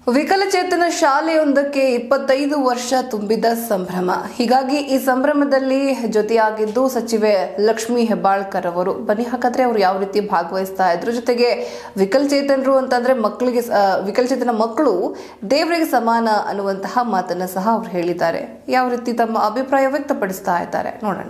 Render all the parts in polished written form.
ವಿಕಲಚೇತನ ಶಾಲೆಯೊಂದಕ್ಕೆ 25 ವರ್ಷ ತುಂಬಿದ ಸಂಭ್ರಮ. ಹೀಗಾಗಿ ಈ ಸಂಭ್ರಮದಲ್ಲಿ ಜೊತೆಯಾಗಿದ್ದು ಸಚಿವೆ ಲಕ್ಷ್ಮೀ ಹೆಬ್ಬಾಳ್ಕರ್ ಅವರು. ಬನ್ನಿ ಹಾಗಾದ್ರೆ ಅವರು ಯಾವ ರೀತಿ ಭಾಗವಹಿಸ್ತಾ ಇದ್ರು, ಜೊತೆಗೆ ವಿಕಲಚೇತನರು ಅಂತಂದ್ರೆ ಮಕ್ಕಳಿಗೆ ವಿಕಲಚೇತನ ಮಕ್ಕಳು ದೇವರಿಗೆ ಸಮಾನ ಅನ್ನುವಂತಹ ಮಾತನ್ನ ಸಹ ಅವರು ಹೇಳಿದ್ದಾರೆ. ಯಾವ ರೀತಿ ತಮ್ಮ ಅಭಿಪ್ರಾಯ ವ್ಯಕ್ತಪಡಿಸ್ತಾ ಇದ್ದಾರೆ ನೋಡೋಣ.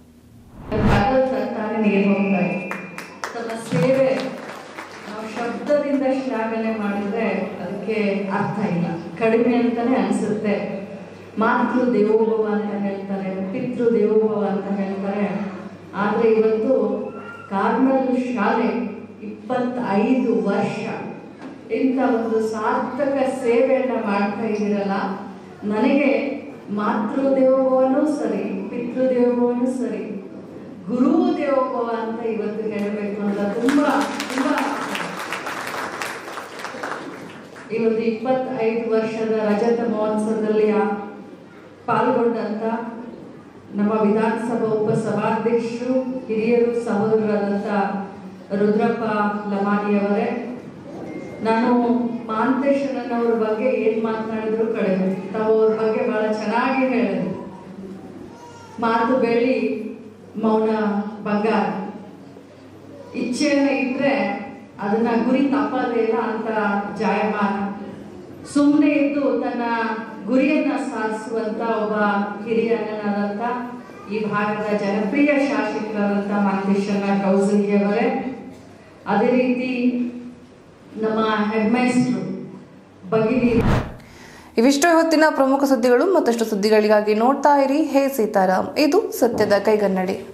ಶಬ್ದದಿಂದ ಶ್ಲಾಘನೆ ಮಾಡಿದ್ರೆ ಅದಕ್ಕೆ ಅರ್ಥ ಇಲ್ಲ, ಕಡಿಮೆ ಅಂತಾನೆ ಅನ್ಸುತ್ತೆ. ಮಾತೃ ದೇವೋಭವ ಅಂತ ಹೇಳ್ತಾರೆ, ಪಿತೃ ದೇವೋಭವ ಅಂತ ಹೇಳ್ತಾರೆ. ಆದ್ರೆ ಇವತ್ತು ಕಾರ್ಮೆಲ್ ಶಾಲೆ 25 ವರ್ಷ ಇಂಥ ಒಂದು ಸಾರ್ಥಕ ಸೇವೆಯನ್ನ ಮಾಡ್ತಾ ಇದ್ದೀರಲ್ಲ, ನನಗೆ ಮಾತೃ ದೇವೋಭವನೂ ಸರಿ, ಪಿತೃ ದೇವೋಭವನೂ ಸರಿ, ಗುರು ದೇವೋಭವ ಅಂತ ಇವತ್ತು ಹೇಳಬೇಕು ಅಂತ ತುಂಬಾ ತುಂಬಾ ಈ ಒಂದು 25 ವರ್ಷದ ರಜತ ಮಹೋತ್ಸವದಲ್ಲಿ ಪಾಲ್ಗೊಂಡಂತ ನಮ್ಮ ವಿಧಾನಸಭಾ ಉಪಸಭಾಧ್ಯಕ್ಷರು, ಹಿರಿಯರು, ಸಹೋದರರಾದಂಥ ರುದ್ರಪ್ಪ ಲಮಾನಿಯವರೇ, ನಾನು ಮಾಂತೇಶಣ್ಣನವ್ರ ಬಗ್ಗೆ ಏನ್ ಮಾತನಾಡಿದ್ರು ಕಡಿಮೆ. ತಾವು ಅವ್ರ ಬಗ್ಗೆ ಬಹಳ ಚೆನ್ನಾಗಿ ಹೇಳಿದ್ರು. ಮಾತು ಬೆಳ್ಳಿ, ಮೌನ ಬಂಗಾರ. ಇಚ್ಛೆಯನ್ನ ಇಟ್ರೆ ಅದನ್ನ ಗುರಿ ತಪ್ಪದೇ ಇಲ್ಲ ಅಂತ ಜಾಯಮಾನ. ಸುಮ್ಮನೆ ಇದ್ದು ತನ್ನ ಗುರಿಯನ್ನ ಸಾಧಿಸುವಂತ ಒಬ್ಬ ಹಿರಿಯ ಅಣ್ಣನಾದಂತ ಈ ಭಾಗದ ಜನಪ್ರಿಯ ಶಾಸಕರಾದಂತ ಮಾಂತೇಶಣ್ಣ ಕೌಸಲ್ಗಿಯವರೇ, ಅದೇ ರೀತಿ ನಮ್ಮ ಹೆಡ್ ಮೈಸ್ಟ್ರು ಬಗಿರಿ. ಇವಿಷ್ಟೇ ಹೊತ್ತಿನ ಪ್ರಮುಖ ಸುದ್ದಿಗಳು. ಮತ್ತಷ್ಟು ಸುದ್ದಿಗಳಿಗಾಗಿ ನೋಡ್ತಾ ಇರಿ ಹೇ ಸೀತಾರಾಮ್. ಇದು ಸತ್ಯದ ಕೈಗನ್ನಡಿ.